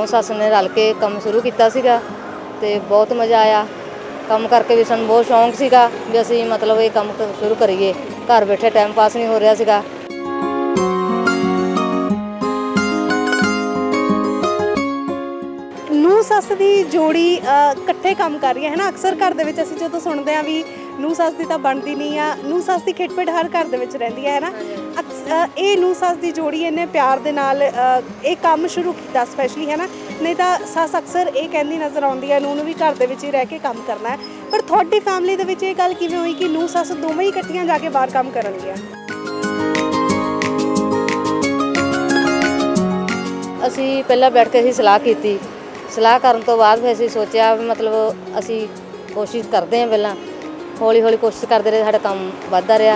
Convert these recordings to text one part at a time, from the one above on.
नौ सस ने रल के काम शुरू किया सीगा ते बहुत मज़ा आया। काम करके भी सानूं बहुत शौक सीगा भी असीं मतलब ये काम शुरू करिए। घर बैठे टाइम पास नहीं हो रहा सीगा। ਨੂੰਹ ਸੱਸ ਦੀ ਜੋੜੀ ਇਕੱਠੇ ਕੰਮ ਕਰ ਰਹੀ ਹੈ ਨਾ। ਅਕਸਰ ਘਰ ਦੇ ਵਿੱਚ ਅਸੀਂ ਜਦੋਂ ਸੁਣਦੇ ਹਾਂ ਵੀ ਨੂੰਹ ਸੱਸ ਦੀ ਤਾਂ ਬਣਦੀ ਨਹੀਂ ਆ, ਨੂੰਹ ਸੱਸ ਦੀ ਖਿੱਟਪਿੱਟ ਹਰ ਘਰ ਦੇ ਵਿੱਚ ਰਹਿੰਦੀ ਹੈ ਨਾ। ਇਹ ਨੂੰਹ ਸੱਸ ਦੀ ਜੋੜੀ ਇੰਨੇ ਪਿਆਰ ਦੇ ਨਾਲ ਇਹ ਕੰਮ ਸ਼ੁਰੂ ਕੀਤਾ ਸਪੈਸ਼ਲੀ ਹੈ ਨਾ। ਨਹੀਂ ਤਾਂ ਸੱਸ ਅਕਸਰ ਇਹ ਕਹਿੰਦੀ ਨਜ਼ਰ ਆਉਂਦੀ ਹੈ ਨੂੰਹ ਨੂੰ ਵੀ ਘਰ ਦੇ ਵਿੱਚ ਹੀ ਰਹਿ ਕੇ ਕੰਮ ਕਰਨਾ ਹੈ। ਪਰ ਤੁਹਾਡੀ ਫੈਮਿਲੀ ਦੇ ਵਿੱਚ ਇਹ ਗੱਲ ਕਿਵੇਂ ਹੋਈ ਕਿ ਨੂੰਹ ਸੱਸ ਦੋਵੇਂ ਹੀ ਇਕੱਠੀਆਂ ਜਾ ਕੇ ਬਾਹਰ ਕੰਮ ਕਰਨਗੀਆਂ? ਅਸੀਂ ਪਹਿਲਾਂ ਬੈਠ ਕੇ ਅਸੀਂ ਸਲਾਹ ਕੀਤੀ। सलाह करन तो बाद फिर असीं सोचा भी मतलब असीं कोशिश करते हैं। पहलां हौली हौली कोशिश करते रहे, साडा काम वधदा रहा।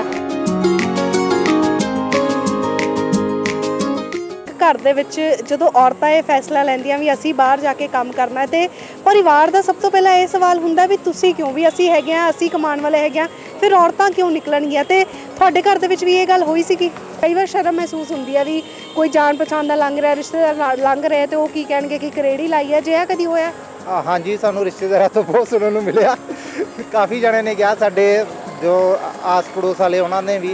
घर ਦੇ ਵਿੱਚ ਜਦੋਂ ਔਰਤਾਂ ਇਹ ਫੈਸਲਾ ਲੈਂਦੀਆਂ ਵੀ ਅਸੀਂ ਬਾਹਰ ਜਾ ਕੇ ਕੰਮ ਕਰਨਾ ਹੈ ਤੇ ਪਰਿਵਾਰ ਦਾ ਸਭ ਤੋਂ ਪਹਿਲਾਂ ਇਹ ਸਵਾਲ ਹੁੰਦਾ ਵੀ ਤੁਸੀਂ ਕਿਉਂ, ਵੀ ਅਸੀਂ ਹੈਗੇ ਆ, ਅਸੀਂ ਕਮਾਉਣ ਵਾਲੇ ਹੈਗੇ ਆ, ਫਿਰ ਔਰਤਾਂ ਕਿਉਂ ਨਿਕਲਣਗੀਆਂ? ਤੇ ਤੁਹਾਡੇ ਘਰ ਦੇ ਵਿੱਚ ਵੀ ਇਹ ਗੱਲ ਹੋਈ ਸੀ ਕਿ ਕਈ ਵਾਰ ਸ਼ਰਮ ਮਹਿਸੂਸ ਹੁੰਦੀ ਹੈ ਵੀ ਕੋਈ ਜਾਣ ਪਛਾਣ ਦਾ ਲੰਘ ਰਿਹਾ, ਰਿਸ਼ਤੇਦਾਰ ਲੰਘ ਰਿਹਾ ਤੇ ਉਹ ਕੀ ਕਹਿਣਗੇ ਕਿ ਕਰੇੜੀ ਲਾਈ ਹੈ? ਜੇ ਕਦੀ ਹੋਇਆ? हाँ जी, सानू रिश्तेदारों तो बहुत सुनने को मिले। काफ़ी जने ने कहा, साडे जो आस पड़ोस वाले उन्होंने भी।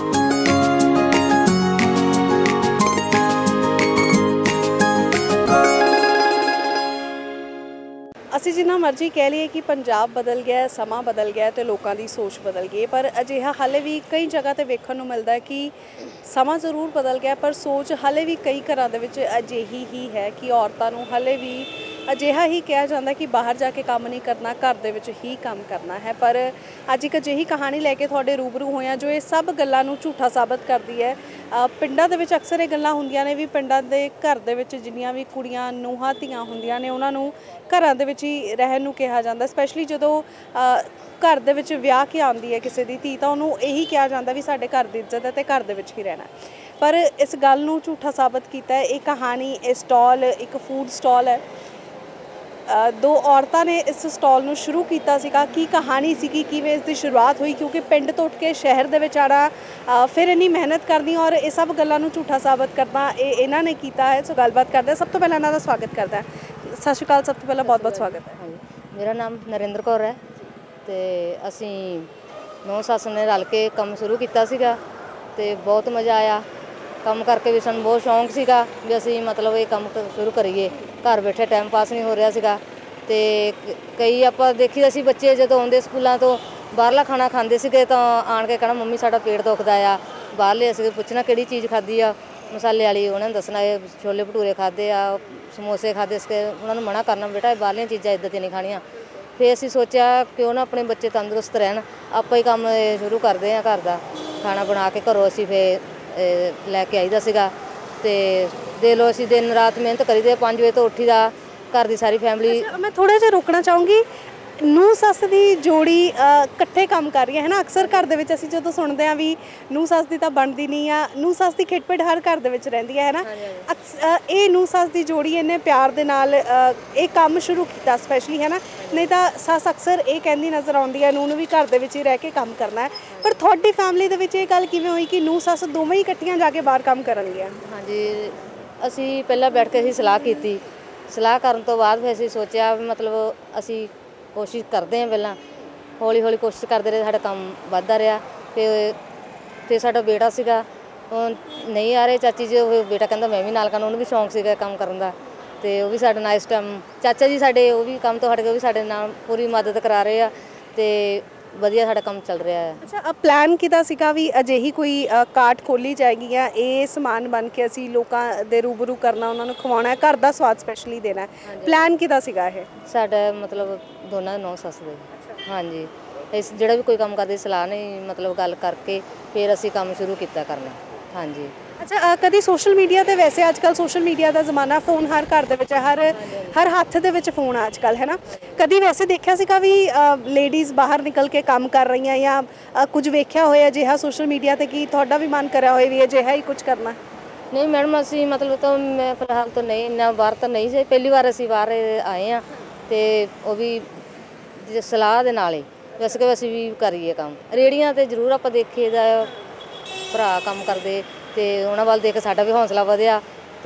ਅਸੀਂ ਜਿੰਨਾ ਮਰਜ਼ੀ ਕਹਿ ਲਈਏ ਕਿ ਪੰਜਾਬ ਬਦਲ ਗਿਆ, ਸਮਾਂ ਬਦਲ ਗਿਆ ਤੇ ਲੋਕਾਂ ਦੀ ਸੋਚ ਬਦਲ ਗਈ, ਪਰ ਅਜਿਹਾ ਹਾਲੇ ਵੀ ਕਈ ਜਗ੍ਹਾ ਤੇ ਵੇਖਣ ਨੂੰ ਮਿਲਦਾ ਹੈ ਕਿ ਸਮਾਂ ਜ਼ਰੂਰ ਬਦਲ ਗਿਆ ਪਰ ਸੋਚ ਹਾਲੇ ਵੀ ਕਈ ਘਰਾਂ ਦੇ ਵਿੱਚ ਅਜਿਹੀ ਹੀ ਹੈ ਕਿ ਔਰਤਾਂ ਨੂੰ ਹਾਲੇ ਵੀ ਅਜਿਹਾ ਹੀ ਕਿਹਾ ਜਾਂਦਾ ਕਿ ਬਾਹਰ ਜਾ ਕੇ ਕੰਮ ਨਹੀਂ ਕਰਨਾ, ਘਰ ਦੇ ਵਿੱਚ ਹੀ ਕੰਮ ਕਰਨਾ ਹੈ। ਪਰ ਅੱਜ ਇੱਕ ਅਜਿਹੀ ਕਹਾਣੀ ਲੈ ਕੇ ਤੁਹਾਡੇ ਰੂਬਰੂ ਹੋਏ ਹਾਂ ਜੋ ਇਹ ਸਭ ਗੱਲਾਂ ਨੂੰ ਝੂਠਾ ਸਾਬਤ ਕਰਦੀ ਹੈ। ਪਿੰਡਾਂ ਦੇ ਵਿੱਚ ਅਕਸਰ ਇਹ ਗੱਲਾਂ ਹੁੰਦੀਆਂ ਨੇ ਵੀ ਪਿੰਡਾਂ ਦੇ ਘਰ ਦੇ ਵਿੱਚ ਜਿੰਨੀਆਂ ਵੀ ਕੁੜੀਆਂ ਨੂੰਹਾਂ ਧੀਆਂ ਹੁੰਦੀਆਂ ਨੇ ਉਹਨਾਂ ਨੂੰ ਘਰਾਂ ਦੇ ਵਿੱਚ ਹੀ ਰਹਿਣ ਨੂੰ ਕਿਹਾ ਜਾਂਦਾ। ਸਪੈਸ਼ਲੀ ਜਦੋਂ ਘਰ ਦੇ ਵਿੱਚ ਵਿਆਹ ਕੇ ਆਉਂਦੀ ਹੈ ਕਿਸੇ ਦੀ ਧੀ ਤਾਂ ਉਹਨੂੰ ਇਹੀ ਕਿਹਾ ਜਾਂਦਾ ਵੀ ਸਾਡੇ ਘਰ ਦੀ ਇੱਜ਼ਤ ਹੈ ਤੇ ਘਰ ਦੇ ਵਿੱਚ ਹੀ ਰਹਿਣਾ। ਪਰ ਇਸ ਗੱਲ ਨੂੰ ਝੂਠਾ ਸਾਬਤ ਕੀਤਾ ਹੈ ਇਹ ਕਹਾਣੀ। ਇਹ ਸਟਾਲ ਇੱਕ ਫੂਡ ਸਟਾਲ ਹੈ। ਦੋ ਔਰਤਾਂ ਨੇ ਇਸ ਸਟਾਲ ਨੂੰ ਸ਼ੁਰੂ ਕੀਤਾ ਸੀਗਾ। ਕੀ ਕਹਾਣੀ ਸੀਗੀ, ਕਿਵੇਂ ਇਸ ਦੀ ਸ਼ੁਰੂਆਤ ਹੋਈ? ਕਿਉਂਕਿ ਪਿੰਡ ਤੋਂ ਉੱਠ ਕੇ ਸ਼ਹਿਰ ਦੇ ਵਿੱਚ ਆਉਣਾ, ਫਿਰ ਇੰਨੀ ਮਿਹਨਤ ਕਰਨੀ ਔਰ ਇਹ ਸਭ ਗੱਲਾਂ ਨੂੰ ਝੂਠਾ ਸਾਬਤ ਕਰਨਾ, ਇਹ ਇਹਨਾਂ ਨੇ ਕੀਤਾ ਹੈ। ਸੋ ਗੱਲਬਾਤ ਕਰਦੇ ਸਭ ਤੋਂ ਪਹਿਲਾਂ ਇਹਨਾਂ ਦਾ ਸਵਾਗਤ ਕਰਦਾ। ਸਤਿ ਸ਼੍ਰੀ ਅਕਾਲ। ਸਭ ਤੋਂ ਪਹਿਲਾਂ ਬਹੁਤ ਬਹੁਤ ਸਵਾਗਤ ਹੈ। मेरा नाम नरेंद्र कौर है ਤੇ ਅਸੀਂ ਨੌ ਸੱਸ ਨੇ ਰਲ ਕੇ ਕੰਮ ਸ਼ੁਰੂ ਕੀਤਾ ਸੀਗਾ ਤੇ ਬਹੁਤ ਮਜ਼ਾ ਆਇਆ। ਕੰਮ ਕਰਕੇ ਵੀ ਸਾਨੂੰ ਬਹੁਤ ਸ਼ੌਂਕ ਸੀਗਾ ਵੀ ਅਸੀਂ ਮਤਲਬ ਇਹ ਕੰਮ ਸ਼ੁਰੂ ਕਰੀਏ। ਘਰ ਬੈਠੇ ਟਾਈਮ ਪਾਸ ਨਹੀਂ ਹੋ ਰਿਹਾ ਸੀਗਾ ਤੇ ਕਈ ਆਪਾਂ ਦੇਖੀ ਅਸੀਂ ਬੱਚੇ ਜਦੋਂ ਆਉਂਦੇ ਸਕੂਲਾਂ ਤੋਂ ਬਾਹਰਲਾ ਖਾਣਾ ਖਾਂਦੇ ਸੀਗੇ ਤਾਂ ਆਣ ਕੇ ਕਹਿਣਾ ਮੰਮੀ ਸਾਡਾ ਪੇਟ ਦੁਖਦਾ ਆ। ਬਾਹਰਲੇ ਅਸੀਂ ਪੁੱਛਣਾ ਕਿਹੜੀ ਚੀਜ਼ ਖਾਧੀ ਆ ਮਸਾਲੇ ਵਾਲੀ, ਉਹਨਾਂ ਨੇ ਦੱਸਣਾ ਇਹ ਛੋਲੇ ਭਟੂਰੇ ਖਾਧੇ ਆ, ਸਮੋਸੇ ਖਾਧੇ ਸੀਗੇ। ਉਹਨਾਂ ਨੂੰ ਮਨਾ ਕਰਨਾ ਬੇਟਾ ਇਹ ਬਾਹਰਲੀਆਂ ਚੀਜ਼ਾਂ ਇੱਦਾਂ ਦੀਆਂ ਨਹੀਂ ਖਾਣੀਆਂ। ਫਿਰ ਅਸੀਂ ਸੋਚਿਆ ਕਿਉਂ ਨਾ ਆਪਣੇ ਬੱਚੇ ਤੰਦਰੁਸਤ ਰਹਿਣ, ਆਪਾਂ ਹੀ ਕੰਮ ਸ਼ੁਰੂ ਕਰਦੇ ਹਾਂ। ਘਰ ਦਾ ਖਾਣਾ ਬਣਾ ਕੇ ਘਰੋਂ ਅਸੀਂ ਫਿਰ ਲੈ ਕੇ ਆਈਦਾ ਸੀਗਾ ਤੇ ਦੇ ਲਓ ਅਸੀਂ ਦਿਨ ਰਾਤ ਮਿਹਨਤ ਕਰੀਦੇ। 5 ਵਜੇ ਤੋਂ ਉੱਠੀਦਾ, ਘਰ ਦੀ ਸਾਰੀ ਫੈਮਿਲੀ। ਮੈਂ ਥੋੜ੍ਹਾ ਜਿਹਾ ਰੋਕਣਾ ਚਾਹੂੰਗੀ। ਨੂੰਹ ਸੱਸ ਦੀ ਜੋੜੀ ਇਕੱਠੇ ਕੰਮ ਕਰ ਰਹੀ ਹੈ ਨਾ। ਅਕਸਰ ਘਰ ਦੇ ਵਿੱਚ ਅਸੀਂ ਜਦੋਂ ਸੁਣਦੇ ਹਾਂ ਵੀ ਨੂੰਹ ਸੱਸ ਦੀ ਤਾਂ ਬਣਦੀ ਨਹੀਂ ਆ, ਨੂੰਹ ਸੱਸ ਦੀ ਖਿੱਟਪਿੱਟ ਹਰ ਘਰ ਦੇ ਵਿੱਚ ਰਹਿੰਦੀ ਹੈ ਨਾ। ਇਹ ਨੂੰਹ ਸੱਸ ਦੀ ਜੋੜੀ ਇੰਨੇ ਪਿਆਰ ਦੇ ਨਾਲ ਇਹ ਕੰਮ ਸ਼ੁਰੂ ਕੀਤਾ ਸਪੈਸ਼ਲੀ ਹੈ ਨਾ। ਨਹੀਂ ਤਾਂ ਸੱਸ ਅਕਸਰ ਇਹ ਕਹਿੰਦੀ ਨਜ਼ਰ ਆਉਂਦੀ ਹੈ ਨੂੰਹ ਨੂੰ ਵੀ ਘਰ ਦੇ ਵਿੱਚ ਹੀ ਰਹਿ ਕੇ ਕੰਮ ਕਰਨਾ ਹੈ। ਪਰ ਤੁਹਾਡੀ ਫੈਮਿਲੀ ਦੇ ਵਿੱਚ ਇਹ ਗੱਲ ਕਿਵੇਂ ਹੋਈ ਕਿ ਨੂੰਹ ਸੱਸ ਦੋਵੇਂ ਹੀ ਇਕੱਠੀਆਂ ਜਾ ਕੇ ਬਾਹਰ ਕੰਮ ਕਰਨਗੀਆਂ? ਹਾਂਜੀ, ਅਸੀਂ ਪਹਿਲਾਂ ਬੈਠ ਕੇ ਅਸੀਂ ਸਲਾਹ ਕੀਤੀ। ਸਲਾਹ ਕਰਨ ਤੋਂ ਬਾਅਦ ਫਿਰ ਅਸੀਂ ਸੋਚਿਆ ਵੀ ਮਤਲਬ ਅਸੀਂ ਕੋਸ਼ਿਸ਼ ਕਰਦੇ ਹਾਂ। ਪਹਿਲਾਂ ਹੌਲੀ ਹੌਲੀ ਕੋਸ਼ਿਸ਼ ਕਰਦੇ ਰਹੇ, ਸਾਡਾ ਕੰਮ ਵੱਧਦਾ ਰਿਹਾ। ਫਿਰ ਸਾਡਾ ਬੇਟਾ ਸੀਗਾ, ਉਹ ਨਹੀਂ ਆ ਰਹੇ ਚਾਚੀ ਜੀ, ਉਹ ਬੇਟਾ ਕਹਿੰਦਾ ਮੈਂ ਵੀ ਨਾਲ ਕਰਨਾ। ਉਹਨੂੰ ਵੀ ਸ਼ੌਂਕ ਸੀਗਾ ਕੰਮ ਕਰਨ ਦਾ ਤੇ ਉਹ ਵੀ ਸਾਡੇ ਨਾਲ ਇਸ ਟਾਈਮ ਚਾਚਾ ਜੀ ਸਾਡੇ ਉਹ ਵੀ ਕੰਮ ਤੋਂ ਹਟ ਕੇ ਉਹ ਵੀ ਸਾਡੇ ਨਾਲ ਪੂਰੀ ਮਦਦ ਕਰਾ ਰਹੇ ਆ ਤੇ ਵਧੀਆ ਸਾਡਾ ਕੰਮ ਚੱਲ ਰਿਹਾ ਹੈ। ਅੱਛਾ, ਪਲਾਨ ਕਿਹਦਾ ਸੀਗਾ ਵੀ ਅਜਿਹੀ ਕੋਈ ਕਾਰਟ ਖੋਲ੍ਹੀ ਜਾਏਗੀ ਜਾਂ ਇਹ ਸਮਾਨ ਬਣ ਕੇ ਅਸੀਂ ਲੋਕਾਂ ਦੇ ਰੂਬਰੂ ਕਰਨਾ, ਉਹਨਾਂ ਨੂੰ ਖਵਾਉਣਾ, ਘਰ ਦਾ ਸਵਾਦ ਸਪੈਸ਼ਲੀ ਦੇਣਾ? ਪਲਾਨ ਕਿਹਦਾ ਸੀਗਾ ਇਹ? ਸਾਡਾ ਮਤਲਬ ਦੋਨਾਂ ਨੌ ਸੱਸ ਦੇ। ਹਾਂਜੀ, ਇਸ ਜਿਹੜਾ ਵੀ ਕੋਈ ਕੰਮ ਕਰਦੇ ਸਲਾਹ ਨਹੀਂ ਮਤਲਬ ਗੱਲ ਕਰਕੇ ਫਿਰ ਅਸੀਂ ਕੰਮ ਸ਼ੁਰੂ ਕੀਤਾ ਕਰਨਾ। ਹਾਂਜੀ। ਅੱਛਾ, ਕਦੀ ਸੋਸ਼ਲ ਮੀਡੀਆ 'ਤੇ, ਵੈਸੇ ਅੱਜ ਕੱਲ੍ਹ ਸੋਸ਼ਲ ਮੀਡੀਆ ਦਾ ਜ਼ਮਾਨਾ, ਫੋਨ ਹਰ ਘਰ ਦੇ ਵਿੱਚ, ਹਰ ਹੱਥ ਦੇ ਵਿੱਚ ਫੋਨ ਆ ਅੱਜ ਕੱਲ੍ਹ ਹੈ ਨਾ। ਕਦੀ ਵੈਸੇ ਦੇਖਿਆ ਸੀਗਾ ਵੀ ਲੇਡੀਜ਼ ਬਾਹਰ ਨਿਕਲ ਕੇ ਕੰਮ ਕਰ ਰਹੀਆਂ ਜਾਂ ਕੁਝ ਵੇਖਿਆ ਹੋਇਆ ਅਜਿਹਾ ਸੋਸ਼ਲ ਮੀਡੀਆ 'ਤੇ ਕਿ ਤੁਹਾਡਾ ਵੀ ਮਨ ਕਰਿਆ ਹੋਏ ਵੀ ਅਜਿਹਾ ਹੀ ਕੁਝ ਕਰਨਾ? ਨਹੀਂ ਮੈਡਮ, ਅਸੀਂ ਮਤਲਬ ਤਾਂ ਮੈਂ ਫਿਲਹਾਲ ਤਾਂ ਨਹੀਂ ਇੰਨਾ ਬਾਹਰ ਤਾਂ ਨਹੀਂ ਸੀ। ਪਹਿਲੀ ਵਾਰ ਅਸੀਂ ਬਾਹਰ ਆਏ ਹਾਂ ਤੇ ਉਹ ਵੀ ਸਲਾਹ ਦੇ ਨਾਲ ਹੀ ਵੈਸੇ ਕਿ ਅਸੀਂ ਵੀ ਕਰੀਏ ਕੰਮ। ਰੇਹੜੀਆਂ 'ਤੇ ਜ਼ਰੂਰ ਆਪਾਂ ਦੇਖੀਏ ਦਾ ਭਰਾ ਕੰਮ ਕਰਦੇ ਤੇ ਉਹਨਾਂ ਵੱਲ ਦੇਖ ਕੇ ਸਾਡਾ ਵੀ ਹੌਸਲਾ ਵਧਿਆ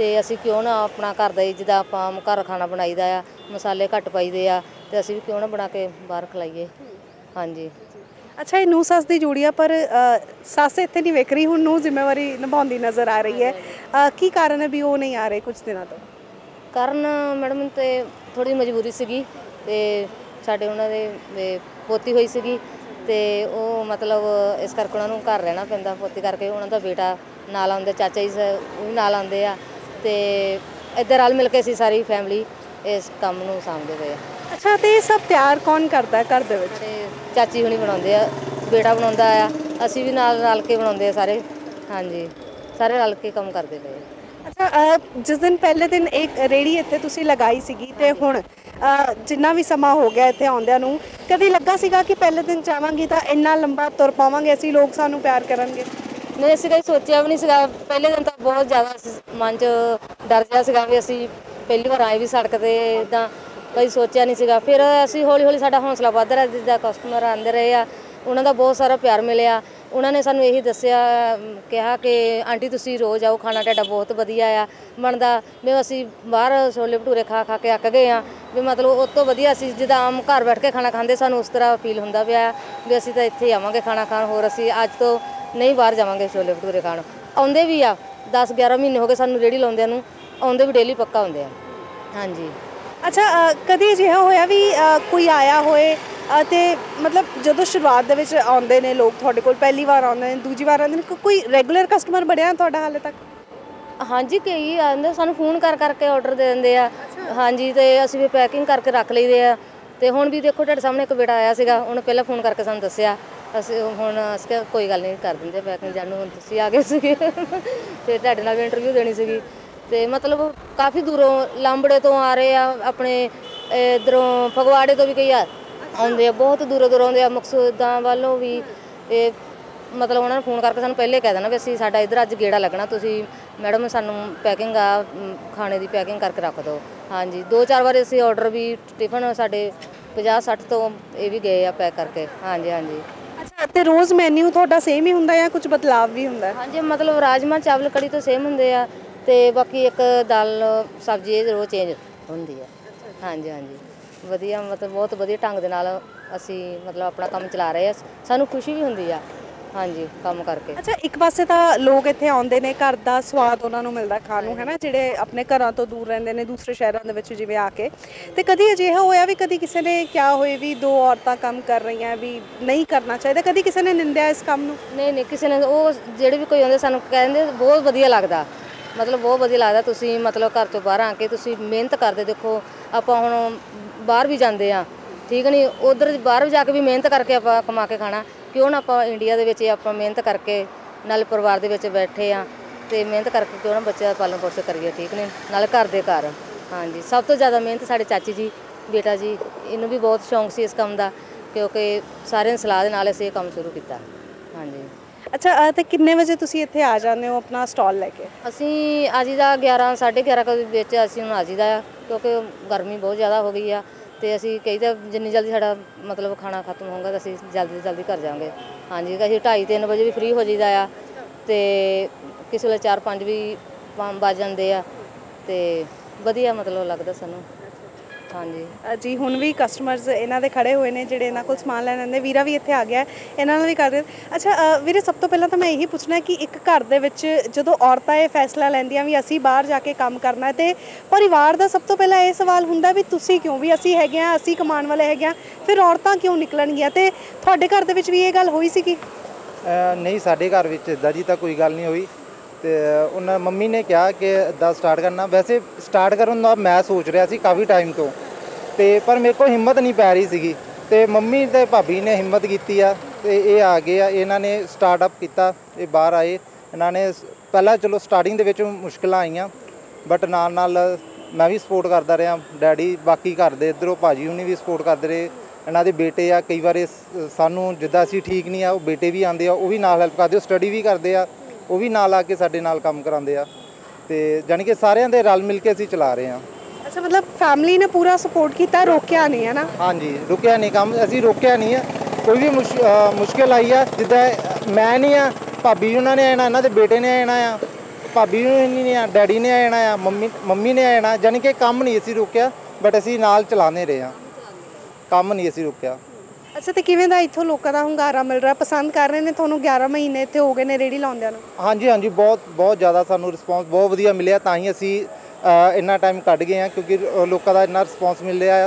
ਤੇ ਅਸੀਂ ਕਿਉਂ ਨਾ ਆਪਣਾ ਘਰ ਦਾ ਹੀ ਜਿੱਦਾਂ ਆਪਾਂ ਘਰ ਖਾਣਾ ਬਣਾਈਦਾ ਆ, ਮਸਾਲੇ ਘੱਟ ਪਾਈਦੇ ਆ, ਤੇ ਅਸੀਂ ਵੀ ਕਿਉਂ ਨਾ ਬਣਾ ਕੇ ਬਾਹਰ ਖਿਲਾਈਏ। ਹਾਂਜੀ। ਅੱਛਾ, ਇਹ ਨੂੰਹ ਸੱਸ ਦੀ ਜੋੜੀ ਆ, ਪਰ ਸੱਸ ਇੱਥੇ ਨਹੀਂ ਵੇਖ ਰਹੀ, ਹੁਣ ਨੂੰਹ ਜ਼ਿੰਮੇਵਾਰੀ ਨਿਭਾਉਂਦੀ ਨਜ਼ਰ ਆ ਰਹੀ ਹੈ। ਕੀ ਕਾਰਨ ਹੈ ਵੀ ਉਹ ਨਹੀਂ ਆ ਰਹੇ ਕੁਝ ਦਿਨਾਂ ਤੋਂ? ਕਾਰਨ ਮੈਡਮ ਤੇ ਥੋੜੀ ਮਜਬੂਰੀ ਸੀਗੀ, ਤੇ ਸਾਡੇ ਉਹਨਾਂ ਦੇ ਪੋਤੀ ਹੋਈ ਸੀਗੀ, ਤੇ ਉਹ ਮਤਲਬ ਇਸ ਕਰਕੇ ਉਹਨਾਂ ਨੂੰ ਘਰ ਰਹਿਣਾ ਪੈਂਦਾ। ਪੋਤੀ ਕਰਕੇ ਉਹਨਾਂ ਦਾ ਬੇਟਾ ਨਾਲ ਆਉਂਦੇ, ਚਾਚਾ ਜੀ ਉਹ ਵੀ ਨਾਲ ਆਉਂਦੇ ਆ, ਤੇ ਇੱਧਰ ਰਲ ਮਿਲ ਕੇ ਅਸੀਂ ਸਾਰੀ ਫੈਮਿਲੀ ਇਸ ਕੰਮ ਨੂੰ ਸਾਂਭਦੇ ਪਏ ਆ। ਅੱਛਾ, ਤੇ ਇਹ ਸਭ ਤਿਆਰ ਕੌਣ ਕਰਦਾ ਹੈ ਘਰ ਦੇ ਵਿੱਚ? ਸਾਡੇ ਚਾਚੀ ਹੁਣੀ ਬਣਾਉਂਦੇ ਆ, ਬੇਟਾ ਬਣਾਉਂਦਾ ਆ, ਅਸੀਂ ਵੀ ਨਾਲ ਰਲ ਕੇ ਬਣਾਉਂਦੇ ਆ ਸਾਰੇ। ਹਾਂਜੀ, ਸਾਰੇ ਰਲ ਕੇ ਕੰਮ ਕਰਦੇ ਪਏ ਆ। ਅੱਛਾ, ਜਿਸ ਦਿਨ ਪਹਿਲੇ ਦਿਨ ਇੱਕ ਰੇਹੜੀ ਇੱਥੇ ਤੁਸੀਂ ਲਗਾਈ ਸੀਗੀ, ਤੇ ਹੁਣ ਜਿੰਨਾ ਵੀ ਸਮਾਂ ਹੋ ਗਿਆ ਇੱਥੇ ਆਉਂਦਿਆਂ ਨੂੰ, ਕਦੀ ਲੱਗਾ ਸੀਗਾ ਕਿ ਪਹਿਲੇ ਦਿਨ ਜਾਵਾਂਗੀ ਤਾਂ ਇੰਨਾ ਲੰਬਾ ਤੁਰ ਪਾਵਾਂਗੇ, ਅਸੀਂ ਲੋਕ ਸਾਨੂੰ ਪਿਆਰ ਕਰਨਗੇ? ਨਹੀਂ, ਅਸੀਂ ਕਦੇ ਸੋਚਿਆ ਵੀ ਨਹੀਂ ਸੀਗਾ। ਪਹਿਲੇ ਦਿਨ ਤਾਂ ਬਹੁਤ ਜ਼ਿਆਦਾ ਮਨ 'ਚ ਡਰ ਜਿਹਾ ਸੀਗਾ ਵੀ ਅਸੀਂ ਪਹਿਲੀ ਵਾਰ ਆਏ ਵੀ ਸੜਕ 'ਤੇ, ਇੱਦਾਂ ਕਦੀ ਸੋਚਿਆ ਨਹੀਂ ਸੀਗਾ। ਫਿਰ ਅਸੀਂ ਹੌਲੀ ਹੌਲੀ ਸਾਡਾ ਹੌਸਲਾ ਵੱਧ ਰਿਹਾ, ਜਿੱਦਾਂ ਕਸਟਮਰ ਆਉਂਦੇ ਰਹੇ ਆ, ਉਹਨਾਂ ਦਾ ਬਹੁਤ ਸਾਰਾ ਪਿਆਰ ਮਿਲਿਆ। ਉਹਨਾਂ ਨੇ ਸਾਨੂੰ ਇਹੀ ਦੱਸਿਆ, ਕਿਹਾ ਕਿ ਆਂਟੀ ਤੁਸੀਂ ਰੋਜ਼ ਆਓ, ਖਾਣਾ ਤੁਹਾਡਾ ਬਹੁਤ ਵਧੀਆ ਆ ਬਣਦਾ। ਵੀ ਅਸੀਂ ਬਾਹਰ ਛੋਲੇ ਭਟੂਰੇ ਖਾ ਖਾ ਕੇ ਅੱਕ ਗਏ ਆ, ਵੀ ਮਤਲਬ ਉਹ ਤੋਂ ਵਧੀਆ ਅਸੀਂ ਜਿੱਦਾਂ ਆਮ ਘਰ ਬੈਠ ਕੇ ਖਾਣਾ ਖਾਂਦੇ, ਸਾਨੂੰ ਉਸ ਤਰ੍ਹਾਂ ਫੀਲ ਹੁੰਦਾ ਪਿਆ ਵੀ ਅਸੀਂ ਤਾਂ ਇੱਥੇ ਆਵਾਂਗੇ ਖਾਣਾ ਖਾਣ, ਹੋਰ ਅਸੀਂ ਅੱਜ ਤੋਂ ਨਹੀਂ ਬਾਹਰ ਜਾਵਾਂਗੇ ਛੋਲੇ ਭਟੂਰੇ ਖਾਣ। ਆਉਂਦੇ ਵੀ ਆ, 10-11 ਮਹੀਨੇ ਹੋ ਗਏ ਸਾਨੂੰ ਰੇਹੜੀ ਲਾਉਂਦਿਆਂ ਨੂੰ, ਆਉਂਦੇ ਵੀ ਡੇਲੀ ਪੱਕਾ ਆਉਂਦੇ ਆ। ਹਾਂਜੀ। ਅੱਛਾ, ਕਦੇ ਅਜਿਹਾ ਹੋਇਆ ਵੀ ਕੋਈ ਆਇਆ ਹੋਏ ਤੇ ਮਤਲਬ ਜਦੋਂ ਸ਼ੁਰੂਆਤ ਦੇ ਵਿੱਚ ਆਉਂਦੇ ਨੇ ਲੋਕ ਤੁਹਾਡੇ ਕੋਲ, ਪਹਿਲੀ ਵਾਰ ਆਉਂਦੇ ਨੇ, ਦੂਜੀ ਵਾਰ ਆਉਂਦੇ ਨੇ, ਕੋਈ ਰੈਗੂਲਰ ਕਸਟਮਰ ਬਣਿਆ ਤੁਹਾਡਾ ਹਾਲੇ ਤੱਕ? ਹਾਂਜੀ, ਕਈ ਆਉਂਦੇ, ਸਾਨੂੰ ਫੋਨ ਕਰ ਕਰਕੇ ਆਰਡਰ ਦੇ ਦਿੰਦੇ ਆ। ਹਾਂਜੀ, ਤੇ ਅਸੀਂ ਵੀ ਪੈਕਿੰਗ ਕਰਕੇ ਰੱਖ ਲਈਦੇ ਆ। ਤੇ ਹੁਣ ਵੀ ਦੇਖੋ ਤੁਹਾਡੇ ਸਾਹਮਣੇ ਇੱਕ ਬੇਟਾ ਆਇਆ ਸੀਗਾ, ਉਹਨੇ ਪਹਿਲਾਂ ਫੋਨ ਕਰਕੇ ਸਾਨੂੰ ਦੱਸਿਆ, ਅਸੀਂ ਹੁਣ ਅਸੀਂ ਕਿਹਾ ਕੋਈ ਗੱਲ ਨਹੀਂ, ਕਰ ਦਿੰਦੇ ਪੈਕਿੰਗ। ਜਾਨੂੰ ਹੁਣ ਤੁਸੀਂ ਆ ਗਏ ਸੀਗੇ ਤੇ ਤੁਹਾਡੇ ਨਾਲ ਵੀ ਇੰਟਰਵਿਊ ਦੇਣੀ ਸੀਗੀ। ਤੇ ਮਤਲਬ ਕਾਫੀ ਦੂਰੋਂ ਲਾਂਬੜੇ ਤੋਂ ਆ ਰਹੇ ਆ, ਆਪਣੇ ਇੱਧਰੋਂ ਫਗਵਾੜੇ ਤੋਂ ਵੀ ਕਈ ਆਉਂਦੇ ਆ, ਬਹੁਤ ਦੂਰੋਂ ਦੂਰੋਂ ਆਉਂਦੇ ਆ, ਮਕਸੂਦਾਂ ਵੱਲੋਂ ਵੀ। ਇਹ ਮਤਲਬ ਉਹਨਾਂ ਨੂੰ ਫੋਨ ਕਰਕੇ ਸਾਨੂੰ ਪਹਿਲੇ ਕਹਿ ਦੇਣਾ ਵੀ ਅਸੀਂ ਸਾਡਾ ਇੱਧਰ ਅੱਜ ਗੇੜਾ ਲੱਗਣਾ, ਤੁਸੀਂ ਮੈਡਮ ਸਾਨੂੰ ਪੈਕਿੰਗ ਆ ਖਾਣੇ ਦੀ ਪੈਕਿੰਗ ਕਰਕੇ ਰੱਖ ਦਿਓ। ਹਾਂਜੀ, 2-4 ਵਾਰ ਅਸੀਂ ਆਰਡਰ ਵੀ ਟਿਫਨ ਸਾਡੇ 50-60 ਤੋਂ ਇਹ ਵੀ ਗਏ ਆ ਪੈਕ ਕਰਕੇ। ਹਾਂਜੀ ਹਾਂਜੀ। ਅੱਛਾ, ਤੇ ਰੋਜ਼ ਮੈਨਿਊ ਤੁਹਾਡਾ ਸੇਮ ਹੀ ਹੁੰਦਾ ਜਾਂ ਕੁਝ ਬਦਲਾਵ ਵੀ ਹੁੰਦਾ? ਹਾਂਜੀ, ਮਤਲਬ ਰਾਜਮਾ ਚਾਵਲ ਕੜੀ ਤਾਂ ਸੇਮ ਹੁੰਦੇ ਆ, ਤੇ ਬਾਕੀ ਇੱਕ ਦਾਲ ਸਬਜ਼ੀ ਇਹ ਰੋਜ਼ ਚੇਂਜ ਹੁੰਦੀ ਆ। ਹਾਂਜੀ ਹਾਂਜੀ, ਵਧੀਆ, ਮਤਲਬ ਬਹੁਤ ਵਧੀਆ ਢੰਗ ਦੇ ਨਾਲ ਅਸੀਂ ਮਤਲਬ ਆਪਣਾ ਕੰਮ ਚਲਾ ਰਹੇ ਆ, ਸਾਨੂੰ ਖੁਸ਼ੀ ਵੀ ਹੁੰਦੀ ਆ। ਹਾਂਜੀ, ਕੰਮ ਕਰਕੇ। ਅੱਛਾ, ਇੱਕ ਪਾਸੇ ਤਾਂ ਲੋਕ ਇੱਥੇ ਆਉਂਦੇ ਨੇ, ਘਰ ਦਾ ਸਵਾਦ ਉਹਨਾਂ ਨੂੰ ਮਿਲਦਾ ਖਾਣ ਨੂੰ, ਹੈ ਨਾ, ਜਿਹੜੇ ਆਪਣੇ ਘਰਾਂ ਤੋਂ ਦੂਰ ਰਹਿੰਦੇ ਨੇ, ਦੂਸਰੇ ਸ਼ਹਿਰਾਂ ਦੇ ਵਿੱਚ ਜਿਵੇਂ ਆ ਕੇ। ਤੇ ਕਦੀ ਅਜਿਹਾ ਹੋਇਆ ਵੀ ਕਦੀ ਕਿਸੇ ਨੇ ਕਿਹਾ ਹੋਏ ਵੀ 2 ਔਰਤਾਂ ਕੰਮ ਕਰ ਰਹੀਆਂ ਵੀ ਨਹੀਂ ਕਰਨਾ ਚਾਹੀਦਾ, ਕਦੀ ਕਿਸੇ ਨੇ ਨਿੰਦਿਆ ਇਸ ਕੰਮ ਨੂੰ? ਨਹੀਂ ਨਹੀਂ, ਕਿਸੇ ਨੇ, ਉਹ ਜਿਹੜੇ ਵੀ ਕੋਈ ਆਉਂਦੇ ਸਾਨੂੰ ਕਹਿੰਦੇ ਬਹੁਤ ਵਧੀਆ ਲੱਗਦਾ, ਮਤਲਬ ਬਹੁਤ ਵਧੀਆ ਲੱਗਦਾ, ਤੁਸੀਂ ਮਤਲਬ ਘਰ ਤੋਂ ਬਾਹਰ ਆ ਕੇ ਤੁਸੀਂ ਮਿਹਨਤ ਕਰਦੇ। ਦੇਖੋ ਆਪਾਂ ਹੁਣ ਬਾਹਰ ਵੀ ਜਾਂਦੇ ਆ, ਠੀਕ ਨਹੀਂ, ਉਧਰ ਬਾਹਰ ਜਾ ਕੇ ਵੀ ਮਿਹਨਤ ਕਰਕੇ ਆਪਾਂ ਕਮਾ ਕੇ ਖਾਣਾ, ਕਿਉਂ ਨਾ ਆਪਾਂ ਇੰਡੀਆ ਦੇ ਵਿੱਚ ਆਪਾਂ ਮਿਹਨਤ ਕਰਕੇ ਨਾਲ ਪਰਿਵਾਰ ਦੇ ਵਿੱਚ ਬੈਠੇ ਆ, ਤੇ ਮਿਹਨਤ ਕਰਕੇ ਕਿਉਂ ਨਾ ਬੱਚੇ ਦਾ ਪਾਲਣ ਪੋਸ਼ਣ ਕਰੀਏ, ਠੀਕ ਨਹੀਂ, ਨਾਲ ਘਰ ਦੇ ਘਰ। ਹਾਂਜੀ, ਸਭ ਤੋਂ ਜ਼ਿਆਦਾ ਮਿਹਨਤ ਸਾਡੇ ਚਾਚੀ ਜੀ, ਬੇਟਾ ਜੀ, ਇਹਨੂੰ ਵੀ ਬਹੁਤ ਸ਼ੌਂਕ ਸੀ ਇਸ ਕੰਮ ਦਾ, ਕਿਉਂਕਿ ਸਾਰਿਆਂ ਦੀ ਸਲਾਹ ਦੇ ਨਾਲ ਅਸੀਂ ਇਹ ਕੰਮ ਸ਼ੁਰੂ ਕੀਤਾ। ਹਾਂਜੀ। ਅੱਛਾ, ਤੇ ਕਿੰਨੇ ਵਜੇ ਤੁਸੀਂ ਇੱਥੇ ਆ ਜਾਂਦੇ ਹੋ ਆਪਣਾ ਸਟਾਲ ਲੈ ਕੇ? ਅਸੀਂ ਆ ਜੀਦਾ 11-11:30 ਦੇ ਵਿੱਚ ਅਸੀਂ ਹੁਣ ਆ ਜੀਦਾ ਆ, ਕਿਉਂਕਿ ਗਰਮੀ ਬਹੁਤ ਜ਼ਿਆਦਾ ਹੋ ਗਈ ਆ, ਤੇ ਅਸੀਂ ਕਹੀਦਾ ਜਿੰਨੀ ਜਲਦੀ ਸਾਡਾ ਮਤਲਬ ਖਾਣਾ ਖਤਮ ਹੋਊਗਾ ਤਾਂ ਅਸੀਂ ਜਲਦੀ ਤੋਂ ਜਲਦੀ ਘਰ ਜਾਵਾਂਗੇ। ਹਾਂਜੀ, ਅਸੀਂ 2:30-3 ਵਜੇ ਵੀ ਫ੍ਰੀ ਹੋ ਜੀਦਾ ਆ, ਤੇ ਕਿਸੇ ਵੇਲੇ 4-5 ਵੀ ਵੱਜ ਜਾਂਦੇ ਆ, ਤੇ ਵਧੀਆ ਮਤਲਬ ਲੱਗਦਾ ਸਾਨੂੰ। ਹਾਂਜੀ ਜੀ, ਹੁਣ ਵੀ ਕਸਟਮਰਸ ਇਹਨਾਂ ਦੇ ਖੜੇ ਹੋਏ ਨੇ ਜਿਹੜੇ ਇਹਨਾਂ ਕੋਲ ਸਮਾਨ ਲੈਣ ਆਉਂਦੇ। ਵੀਰਾ ਵੀ ਇੱਥੇ ਆ ਗਿਆ, ਇਹਨਾਂ ਨਾਲ ਵੀ ਕਰਦੇ। ਅੱਛਾ ਵੀਰੇ, ਸਭ ਤੋਂ ਪਹਿਲਾਂ ਤਾਂ ਮੈਂ ਇਹੀ ਪੁੱਛਣਾ ਕਿ ਇੱਕ ਘਰ ਦੇ ਵਿੱਚ ਜਦੋਂ ਔਰਤਾਂ ਇਹ ਫੈਸਲਾ ਲੈਂਦੀਆਂ ਵੀ ਅਸੀਂ ਬਾਹਰ ਜਾ ਕੇ ਕੰਮ ਕਰਨਾ ਹੈ, ਤੇ ਪਰਿਵਾਰ ਦਾ ਸਭ ਤੋਂ ਪਹਿਲਾਂ ਇਹ ਸਵਾਲ ਹੁੰਦਾ ਵੀ ਤੁਸੀਂ ਕਿਉਂ, ਵੀ ਅਸੀਂ ਹੈਗੇ ਆ, ਅਸੀਂ ਕਮਾਉਣ ਵਾਲੇ ਹੈਗੇ ਆ, ਫਿਰ ਔਰਤਾਂ ਕਿਉਂ ਨਿਕਲਣਗੀਆਂ? ਤੇ ਤੁਹਾਡੇ ਘਰ ਦੇ ਵਿੱਚ ਵੀ ਇਹ ਗੱਲ ਹੋਈ ਸੀਗੀ? ਨਹੀਂ, ਸਾਡੇ ਘਰ ਵਿੱਚ ਇੱਦਾਂ ਜੀ ਤਾਂ ਕੋਈ ਗੱਲ ਨਹੀਂ ਹੋਈ। ਤੇ ਉਹਨਾਂ ਮੰਮੀ ਨੇ ਕਿਹਾ ਕਿ ਇੱਦਾਂ ਸਟਾਰਟ ਕਰਨਾ। ਵੈਸੇ ਸਟਾਰਟ ਕਰਨ ਦਾ ਮੈਂ ਸੋਚ ਰਿਹਾ ਸੀ ਕਾਫੀ ਟਾਈਮ ਤੋਂ, ਤੇ ਪਰ ਮੇਰੇ ਕੋਲ ਹਿੰਮਤ ਨਹੀਂ ਪੈ ਰਹੀ ਸੀਗੀ, ਤੇ ਮੰਮੀ ਤੇ ਭਾਬੀ ਨੇ ਹਿੰਮਤ ਕੀਤੀ ਆ, ਤੇ ਇਹ ਆ ਗਏ ਆ, ਇਹਨਾਂ ਨੇ ਸਟਾਰਟਅਪ ਕੀਤਾ, ਇਹ ਬਾਹਰ ਆਏ। ਇਹਨਾਂ ਨੇ ਪਹਿਲਾਂ ਚਲੋ ਸਟਾਰਟਿੰਗ ਦੇ ਵਿੱਚ ਮੁਸ਼ਕਿਲਾਂ ਆਈਆਂ, ਬਟ ਨਾਲ ਨਾਲ ਮੈਂ ਵੀ ਸਪੋਰਟ ਕਰਦਾ ਰਿਹਾ, ਡੈਡੀ, ਬਾਕੀ ਘਰ ਦੇ ਇੱਧਰੋਂ ਭਾਜੀ ਹੁਣੀ ਵੀ ਸਪੋਰਟ ਕਰਦੇ ਰਹੇ। ਇਹਨਾਂ ਦੇ ਬੇਟੇ ਆ, ਕਈ ਵਾਰ ਸਾਨੂੰ ਜਿੱਦਾਂ ਅਸੀਂ ਠੀਕ ਨਹੀਂ ਆ, ਉਹ ਬੇਟੇ ਵੀ ਆਉਂਦੇ ਆ, ਉਹ ਵੀ ਨਾਲ ਹੈਲਪ ਕਰਦੇ, ਉਹ ਸਟੱਡੀ ਵੀ ਕਰਦੇ ਆ, ਉਹ ਵੀ ਨਾਲ ਆ ਕੇ ਸਾਡੇ ਨਾਲ ਕੰਮ ਕਰਾਉਂਦੇ ਆ, ਤੇ ਜਾਣੀ ਕਿ ਸਾਰਿਆਂ ਦੇ ਰਲ ਮਿਲ ਕੇ ਅਸੀਂ ਚਲਾ ਰਹੇ ਹਾਂ। ਅੱਛਾ, ਮਤਲਬ ਫੈਮਿਲੀ ਨੇ ਪੂਰਾ ਸਪੋਰਟ ਕੀਤਾ, ਰੋਕਿਆ ਨਹੀਂ ਹੈ ਨਾ? ਹਾਂਜੀ, ਰੁਕਿਆ ਨਹੀਂ ਕੰਮ, ਅਸੀਂ ਰੋਕਿਆ ਨਹੀਂ ਆ। ਕੋਈ ਵੀ ਮੁਸ਼ਕਿਲ ਆਈ ਆ, ਜਿੱਦਾਂ ਮੈਂ ਨਹੀਂ ਆ, ਭਾਬੀ ਉਹਨਾਂ ਨੇ ਆਉਣਾ, ਇਹਨਾਂ ਦੇ ਬੇਟੇ ਨੇ ਆਉਣਾ ਆ, ਭਾਬੀ ਨੇ ਡੈਡੀ ਨੇ ਆ ਜਾਣਾ ਆ, ਮੰਮੀ ਨੇ ਆ ਜਾਣਾ, ਜਾਣੀ ਕਿ ਕੰਮ ਨਹੀਂ ਅਸੀਂ ਰੋਕਿਆ, ਬਟ ਅਸੀਂ ਨਾਲ ਚਲਾਉਂਦੇ ਰਹੇ ਹਾਂ, ਕੰਮ ਨਹੀਂ ਅਸੀਂ ਰੋਕਿਆ। ਅੱਛਾ, ਤੇ ਕਿਵੇਂ ਦਾ ਇੱਥੋਂ ਲੋਕਾਂ ਦਾ ਹੁੰਗਾਰਾ ਮਿਲ ਰਿਹਾ, ਪਸੰਦ ਕਰ ਰਹੇ ਨੇ ਤੁਹਾਨੂੰ? 11 ਮਹੀਨੇ ਇੱਥੇ ਹੋ ਗਏ ਨੇ ਰੇਹੜੀ ਲਾਉਂਦਿਆਂ ਨੂੰ। ਹਾਂਜੀ ਹਾਂਜੀ, ਬਹੁਤ ਜ਼ਿਆਦਾ ਸਾਨੂੰ ਰਿਸਪੌਂਸ ਬਹੁਤ ਵਧੀਆ ਮਿਲਿਆ, ਤਾਂ ਹੀ ਅਸੀਂ ਇੰਨਾ ਟਾਈਮ ਕੱਢ ਗਏ ਹਾਂ, ਕਿਉਂਕਿ ਲੋਕਾਂ ਦਾ ਇੰਨਾ ਰਿਸਪੌਂਸ ਮਿਲ ਰਿਹਾ ਆ।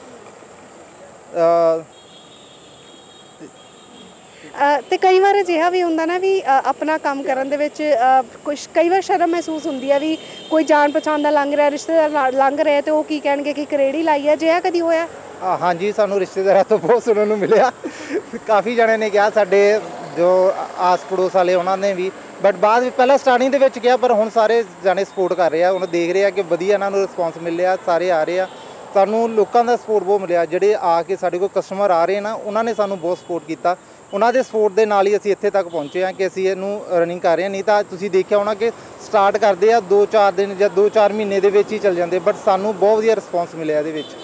ਤੇ ਕਈ ਵਾਰ ਅਜਿਹਾ ਵੀ ਹੁੰਦਾ ਨਾ ਵੀ ਆਪਣਾ ਕੰਮ ਕਰਨ ਦੇ ਵਿੱਚ ਕੁਛ ਕਈ ਵਾਰ ਸ਼ਰਮ ਮਹਿਸੂਸ ਹੁੰਦੀ ਹੈ ਵੀ ਕੋਈ ਜਾਣ ਪਛਾਣ ਦਾ ਲੰਘ ਰਿਹਾ, ਰਿਸ਼ਤੇਦਾਰ ਲੰਘ ਰਿਹਾ, ਤੇ ਉਹ ਕੀ ਕਹਿਣਗੇ ਕਿ ਇੱਕ ਰੇਹੜੀ ਲਾਈ ਹੈ, ਅਜਿਹਾ ਕਦੀ ਹੋਇਆ? ਹਾਂਜੀ, ਸਾਨੂੰ ਰਿਸ਼ਤੇਦਾਰਾਂ ਤੋਂ ਬਹੁਤ ਸੁਣਨ ਨੂੰ ਮਿਲਿਆ, ਕਾਫੀ ਜਣਿਆਂ ਨੇ ਕਿਹਾ, ਸਾਡੇ ਜੋ ਆਸ ਪੜੋਸ ਵਾਲੇ ਉਹਨਾਂ ਨੇ ਵੀ, ਬਟ ਬਾਅਦ ਵਿੱਚ ਪਹਿਲਾਂ ਸਟਾਰਟਿੰਗ ਦੇ ਵਿੱਚ ਕਿਹਾ, ਪਰ ਹੁਣ ਸਾਰੇ ਜਾਣੇ ਸਪੋਰਟ ਕਰ ਰਹੇ ਆ, ਹੁਣ ਦੇਖ ਰਹੇ ਆ ਕਿ ਵਧੀਆ ਇਹਨਾਂ ਨੂੰ ਰਿਸਪੌਂਸ ਮਿਲ ਰਿਹਾ, ਸਾਰੇ ਆ ਰਹੇ ਆ, ਸਾਨੂੰ ਲੋਕਾਂ ਦਾ ਸਪੋਰਟ ਬਹੁਤ ਮਿਲਿਆ। ਜਿਹੜੇ ਆ ਕੇ ਸਾਡੇ ਕੋਲ ਕਸਟਮਰ ਆ ਰਹੇ ਨਾ, ਉਹਨਾਂ ਨੇ ਸਾਨੂੰ ਬਹੁਤ ਸਪੋਰਟ ਕੀਤਾ, ਉਹਨਾਂ ਦੇ ਸਪੋਰਟ ਦੇ ਨਾਲ ਹੀ ਅਸੀਂ ਇੱਥੇ ਤੱਕ ਪਹੁੰਚੇ ਹਾਂ ਕਿ ਅਸੀਂ ਇਹਨੂੰ ਰਨਿੰਗ ਕਰ ਰਹੇ ਹਾਂ। ਨਹੀਂ ਤਾਂ ਤੁਸੀਂ ਦੇਖਿਆ ਹੋਣਾ ਕਿ ਸਟਾਰਟ ਕਰਦੇ ਆ 2-4 ਦਿਨ ਜਾਂ 2-4 ਮਹੀਨੇ ਦੇ ਵਿੱਚ ਹੀ ਚੱਲ ਜਾਂਦੇ, ਬਟ ਸਾਨੂੰ ਬਹੁਤ ਵਧੀਆ ਰਿਸਪੌਂਸ ਮਿਲਿਆ ਇਹਦੇ ਵਿੱਚ।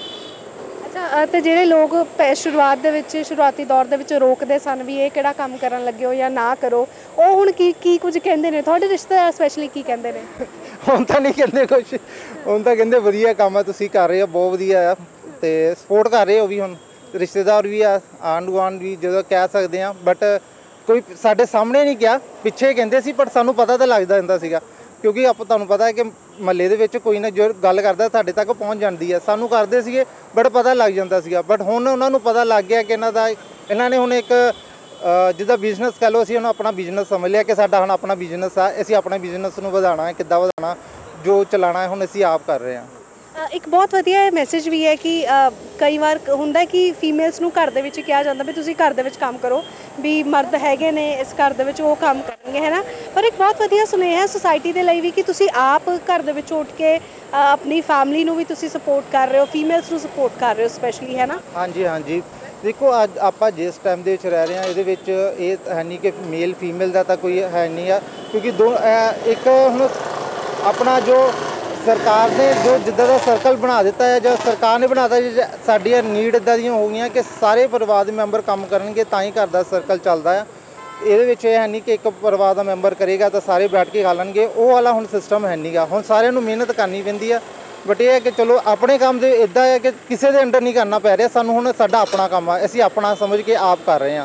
ਅੱਛਾ, ਤੇ ਜਿਹੜੇ ਲੋਕ ਸ਼ੁਰੂਆਤ ਦੇ ਵਿੱਚ ਸ਼ੁਰੂਆਤੀ ਦੌਰ ਦੇ ਵਿੱਚ ਰੋਕਦੇ ਸਨ ਵੀ ਇਹ ਕਿਹੜਾ ਕੰਮ ਕਰਨ ਲੱਗੇ ਹੋ ਜਾਂ ਨਾ ਕਰੋ, ਉਹ ਹੁਣ ਕੀ ਕੁਝ ਕਹਿੰਦੇ ਨੇ? ਤੁਹਾਡੇ ਰਿਸ਼ਤੇਦਾਰ ਸਪੈਸ਼ਲੀ ਕੀ ਕਹਿੰਦੇ ਨੇ? ਹੁਣ ਤਾਂ ਨਹੀਂ ਕਹਿੰਦੇ ਕੁਛ, ਹੁਣ ਤਾਂ ਕਹਿੰਦੇ ਵਧੀਆ ਕੰਮ ਆ ਤੁਸੀਂ ਕਰ ਰਹੇ ਹੋ, ਬਹੁਤ ਵਧੀਆ ਆ, ਤੇ ਸਪੋਰਟ ਕਰ ਰਹੇ ਹੋ ਵੀ। ਹੁਣ ਰਿਸ਼ਤੇਦਾਰ ਵੀ ਆ, ਆਂਢ ਗੁਆਂਢ ਵੀ ਜਦੋਂ ਕਹਿ ਸਕਦੇ ਆ, ਬਟ ਕੋਈ ਸਾਡੇ ਸਾਹਮਣੇ ਨਹੀਂ ਕਿਹਾ, ਪਿੱਛੇ ਕਹਿੰਦੇ ਸੀ, ਪਰ ਸਾਨੂੰ ਪਤਾ ਤਾਂ ਲੱਗਦਾ ਹੁੰਦਾ ਸੀਗਾ, ਕਿਉਂਕਿ ਤੁਹਾਨੂੰ ਪਤਾ ਹੈ ਕਿ ਮਹੱਲੇ ਦੇ ਵਿੱਚ ਕੋਈ ਨਾ ਜੋ ਗੱਲ ਕਰਦਾ ਸਾਡੇ ਤੱਕ ਪਹੁੰਚ ਜਾਂਦੀ ਹੈ। ਸਾਨੂੰ ਕਰਦੇ ਸੀਗੇ ਬਟ ਪਤਾ ਲੱਗ ਜਾਂਦਾ ਸੀਗਾ, ਬਟ ਹੁਣ ਉਹਨਾਂ ਨੂੰ ਪਤਾ ਲੱਗ ਗਿਆ ਕਿ ਇਹਨਾਂ ਨੇ ਹੁਣ ਇੱਕ ਜਿੱਦਾਂ ਬਿਜ਼ਨਸ ਕਹਿ ਲਓ, ਅਸੀਂ ਉਹਨੂੰ ਆਪਣਾ ਬਿਜ਼ਨਸ ਸਮਝ ਲਿਆ ਕਿ ਸਾਡਾ ਹੁਣ ਆਪਣਾ ਬਿਜ਼ਨਸ ਆ, ਅਸੀਂ ਆਪਣੇ ਬਿਜ਼ਨਸ ਨੂੰ ਵਧਾਉਣਾ ਹੈ, ਕਿੱਦਾਂ ਵਧਾਉਣਾ, ਜੋ ਚਲਾਉਣਾ ਹੈ ਹੁਣ ਅਸੀਂ ਆਪ ਕਰ ਰਹੇ ਹਾਂ। ਇੱਕ ਬਹੁਤ ਵਧੀਆ ਮੈਸੇਜ ਵੀ ਹੈ ਕਿ ਕਈ ਵਾਰ ਹੁੰਦਾ ਕਿ ਫੀਮੇਲਸ ਨੂੰ ਘਰ ਦੇ ਵਿੱਚ ਕਿਹਾ ਜਾਂਦਾ ਵੀ ਤੁਸੀਂ ਘਰ ਦੇ ਵਿੱਚ ਕੰਮ ਕਰੋ, ਵੀ ਮਰਦ ਹੈਗੇ ਨੇ ਇਸ ਘਰ ਦੇ ਵਿੱਚ, ਉਹ ਕੰਮ ਕਰਨਗੇ, ਹੈ ਨਾ। ਪਰ ਇੱਕ ਬਹੁਤ ਵਧੀਆ ਸੁਨੇਹਾ ਸੁਸਾਇਟੀ ਦੇ ਲਈ ਵੀ ਕਿ ਤੁਸੀਂ ਆਪ ਘਰ ਦੇ ਵਿੱਚ ਉੱਠ ਕੇ ਆਪਣੀ ਫੈਮਿਲੀ ਨੂੰ ਵੀ ਤੁਸੀਂ ਸਪੋਰਟ ਕਰ ਰਹੇ ਹੋ, ਫੀਮੇਲਸ ਨੂੰ ਸਪੋਰਟ ਕਰ ਰਹੇ ਹੋ ਸਪੈਸ਼ਲੀ, ਹੈ ਨਾ। ਹਾਂਜੀ ਹਾਂਜੀ, ਦੇਖੋ ਅੱਜ ਆਪਾਂ ਜਿਸ ਟਾਈਮ ਦੇ ਵਿੱਚ ਰਹਿ ਰਹੇ ਹਾਂ, ਇਹਦੇ ਵਿੱਚ ਇਹ ਹੈ ਨਹੀਂ ਕਿ ਮੇਲ ਫੀਮੇਲ ਦਾ ਤਾਂ ਕੋਈ ਹੈ ਨਹੀਂ ਆ, ਕਿਉਂਕਿ ਇੱਕ ਹੁਣ ਆਪਣਾ ਜੋ ਸਰਕਾਰ ਨੇ ਜੋ ਜਿੱਦਾਂ ਦਾ ਸਰਕਲ ਬਣਾ ਦਿੱਤਾ ਹੈ, ਜਾਂ ਸਰਕਾਰ ਨੇ ਬਣਾਤਾ, ਸਾਡੀਆਂ ਨੀਡ ਇੱਦਾਂ ਦੀਆਂ ਹੋ ਗਈਆਂ ਕਿ ਸਾਰੇ ਪਰਿਵਾਰ ਦੇ ਮੈਂਬਰ ਕੰਮ ਕਰਨਗੇ ਤਾਂ ਹੀ ਘਰ ਦਾ ਸਰਕਲ ਚੱਲਦਾ ਆ। ਇਹਦੇ ਵਿੱਚ ਇਹ ਹੈ ਨਹੀਂ ਕਿ ਇੱਕ ਪਰਿਵਾਰ ਦਾ ਮੈਂਬਰ ਕਰੇਗਾ ਤਾਂ ਸਾਰੇ ਬੈਠ ਕੇ ਖਾ ਲੈਣਗੇ, ਉਹ ਵਾਲਾ ਹੁਣ ਸਿਸਟਮ ਹੈ ਨਹੀਂ ਗਾ। ਹੁਣ ਸਾਰਿਆਂ ਨੂੰ ਮਿਹਨਤ ਕਰਨੀ ਪੈਂਦੀ ਆ, ਬਟ ਇਹ ਹੈ ਕਿ ਚਲੋ ਆਪਣੇ ਕੰਮ ਦੇ ਇੱਦਾਂ ਹੈ ਕਿ ਕਿਸੇ ਦੇ ਅੰਡਰ ਨਹੀਂ ਕਰਨਾ ਪੈ ਰਿਹਾ ਸਾਨੂੰ, ਹੁਣ ਸਾਡਾ ਆਪਣਾ ਕੰਮ ਆ, ਅਸੀਂ ਆਪਣਾ ਸਮਝ ਕੇ ਆਪ ਕਰ ਰਹੇ ਹਾਂ,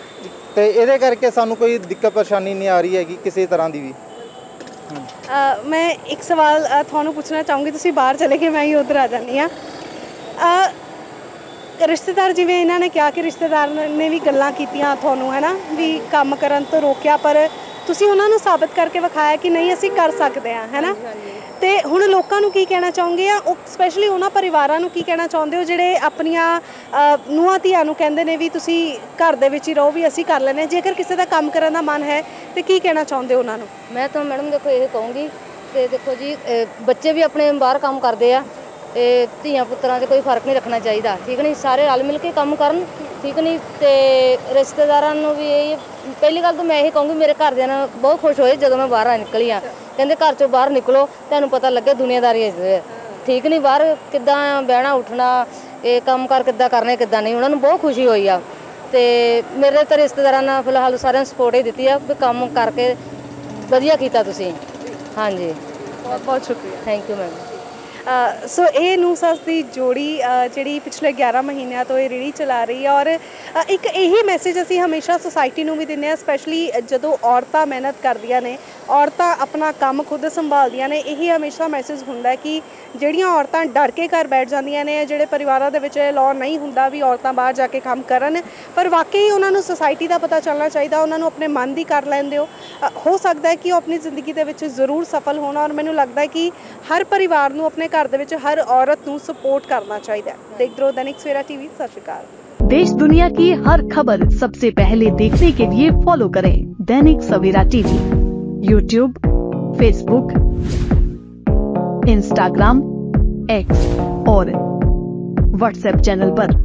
ਅਤੇ ਇਹਦੇ ਕਰਕੇ ਸਾਨੂੰ ਕੋਈ ਦਿੱਕਤ ਪਰੇਸ਼ਾਨੀ ਨਹੀਂ ਆ ਰਹੀ ਹੈਗੀ ਕਿਸੇ ਤਰ੍ਹਾਂ ਦੀ ਵੀ। ਮੈਂ ਇੱਕ ਸਵਾਲ ਤੁਹਾਨੂੰ ਪੁੱਛਣਾ ਚਾਹੂੰਗੀ, ਤੁਸੀਂ ਬਾਹਰ ਚਲੇ ਗਏ, ਮੈਂ ਹੀ ਉੱਧਰ ਆ ਜਾਂਦੀ ਹਾਂ। ਰਿਸ਼ਤੇਦਾਰ, ਜਿਵੇਂ ਇਹਨਾਂ ਨੇ ਕਿਹਾ ਕਿ ਰਿਸ਼ਤੇਦਾਰ ਨੇ ਵੀ ਗੱਲਾਂ ਕੀਤੀਆਂ ਤੁਹਾਨੂੰ, ਹੈ ਨਾ, ਵੀ ਕੰਮ ਕਰਨ ਤੋਂ ਰੋਕਿਆ, ਪਰ ਤੁਸੀਂ ਉਹਨਾਂ ਨੂੰ ਸਾਬਤ ਕਰਕੇ ਵਿਖਾਇਆ ਕਿ ਨਹੀਂ ਅਸੀਂ ਕਰ ਸਕਦੇ ਹਾਂ, ਹੈ ਨਾ। ਤੇ ਹੁਣ ਲੋਕਾਂ ਨੂੰ ਕੀ ਕਹਿਣਾ ਚਾਹੋਗੇ, ਆ ਉਹ ਸਪੈਸ਼ਲੀ ਉਹਨਾਂ ਪਰਿਵਾਰਾਂ ਨੂੰ ਕੀ ਕਹਿਣਾ ਚਾਹੁੰਦੇ ਹੋ ਜਿਹੜੇ ਆਪਣੀਆਂ ਨੂੰਹਾਂ ਧੀਆਂ ਨੂੰ ਕਹਿੰਦੇ ਨੇ ਵੀ ਤੁਸੀਂ ਘਰ ਦੇ ਵਿੱਚ ਹੀ ਰਹੋ, ਵੀ ਅਸੀਂ ਕਰ ਲੈਂਦੇ ਹਾਂ? ਜੇਕਰ ਕਿਸੇ ਦਾ ਕੰਮ ਕਰਨ ਦਾ ਮਨ ਹੈ ਤੇ ਕੀ ਕਹਿਣਾ ਚਾਹੁੰਦੇ ਹੋ ਉਹਨਾਂ ਨੂੰ? ਮੈਂ ਤਾਂ ਮੈਡਮ ਦੇਖੋ ਇਹ ਕਹੂੰਗੀ ਕਿ ਦੇਖੋ ਜੀ, ਬੱਚੇ ਵੀ ਆਪਣੇ ਬਾਹਰ ਕੰਮ ਕਰਦੇ ਆ, ਤੇ ਧੀਆਂ ਪੁੱਤਰਾਂ 'ਚ ਕੋਈ ਫਰਕ ਨਹੀਂ ਰੱਖਣਾ ਚਾਹੀਦਾ, ਠੀਕ ਨਹੀਂ, ਸਾਰੇ ਰਲ ਮਿਲ ਕੇ ਕੰਮ ਕਰਨ, ਠੀਕ ਨਹੀਂ। ਤੇ ਰਿਸ਼ਤੇਦਾਰਾਂ ਨੂੰ ਵੀ ਇਹ ਪਹਿਲੀ ਗੱਲ ਤਾਂ ਮੈਂ ਇਹ ਕਹੂੰਗੀ, ਮੇਰੇ ਘਰਦਿਆਂ ਨਾਲ ਬਹੁਤ ਖੁਸ਼ ਹੋਏ ਜਦੋਂ ਮੈਂ ਬਾਹਰ ਨਿਕਲੀ ਆ, ਕਹਿੰਦੇ ਘਰ 'ਚੋਂ ਬਾਹਰ ਨਿਕਲੋ ਤੁਹਾਨੂੰ ਪਤਾ ਲੱਗੇ ਦੁਨੀਆਦਾਰੀ, ਠੀਕ ਨਹੀਂ, ਬਾਹਰ ਕਿੱਦਾਂ ਬਹਿਣਾ ਉੱਠਣਾ, ਇਹ ਕੰਮ ਕਾਰ ਕਿੱਦਾਂ ਕਰਨੇ ਕਿੱਦਾਂ ਨਹੀਂ, ਉਹਨਾਂ ਨੂੰ ਬਹੁਤ ਖੁਸ਼ੀ ਹੋਈ ਆ। ਤੇ ਮੇਰੇ ਤਾਂ ਰਿਸ਼ਤੇਦਾਰਾਂ ਨਾਲ ਫਿਲਹਾਲ ਸਾਰਿਆਂ ਨੂੰ ਸਪੋਰਟ ਹੀ ਦਿੱਤੀ ਆ ਵੀ ਕੰਮ ਕਰਕੇ ਵਧੀਆ ਕੀਤਾ ਤੁਸੀਂ। ਹਾਂਜੀ, ਬਹੁਤ ਬਹੁਤ ਸ਼ੁਕਰੀਆ, ਥੈਂਕ ਯੂ ਮੈਮ। ਸੋ ਇਹ ਨੂੰਹ ਸੱਸ ਦੀ ਜੋੜੀ ਜਿਹੜੀ ਪਿਛਲੇ 11 ਮਹੀਨਿਆਂ ਤੋਂ ਇਹ ਰੇਹੜੀ ਚਲਾ ਰਹੀ ਹੈ, ਔਰ ਇੱਕ ਇਹੀ ਮੈਸੇਜ ਅਸੀਂ ਹਮੇਸ਼ਾ ਸੁਸਾਇਟੀ ਨੂੰ ਵੀ ਦਿੰਦੇ ਹਾਂ, ਸਪੈਸ਼ਲੀ ਜਦੋਂ ਔਰਤਾਂ ਮਿਹਨਤ ਕਰਦੀਆਂ ਨੇ, ਔਰਤਾਂ ਆਪਣਾ ਕੰਮ ਖੁਦ ਸੰਭਾਲਦੀਆਂ ਨੇ, ਇਹੀ ਹਮੇਸ਼ਾ ਮੈਸੇਜ ਹੁੰਦਾ ਕਿ ਜਿਹੜੀਆਂ ਔਰਤਾਂ ਡਰ ਕੇ ਘਰ ਬੈਠ ਜਾਂਦੀਆਂ ਨੇ, ਜਿਹੜੇ ਪਰਿਵਾਰਾਂ ਦੇ ਵਿੱਚ ਲਾਅ ਨਹੀਂ ਹੁੰਦਾ ਵੀ ਔਰਤਾਂ ਬਾਹਰ ਜਾ ਕੇ ਕੰਮ ਕਰਨ, ਪਰ ਵਾਕਈ ਉਹਨਾਂ ਨੂੰ ਸੁਸਾਇਟੀ ਦਾ ਪਤਾ ਚੱਲਣਾ ਚਾਹੀਦਾ, ਉਹਨਾਂ ਨੂੰ ਆਪਣੇ ਮਨ ਦੀ ਕਰ ਲੈਂਦੇ ਹੋ ਸਕਦਾ ਹੈ ਕਿ ਉਹ ਆਪਣੀ ਜ਼ਿੰਦਗੀ ਦੇ ਵਿੱਚ ਜ਼ਰੂਰ ਸਫਲ ਹੋਣ। ਔਰ ਮੈਨੂੰ ਲੱਗਦਾ ਹੈ ਕਿ ਹਰ ਪਰਿਵਾਰ ਨੂੰ ਆਪਣੇ घर ਦੇ ਵਿੱਚ हर औरत ਨੂੰ सपोर्ट करना चाहिए। देखते रहो दैनिक सवेरा टीवी। सत श्री अकाल। देश दुनिया की हर खबर सबसे पहले देखने के लिए फॉलो करें Dainik Savera TV, YouTube, Facebook, Instagram, X और व्हाट्सएप चैनल पर।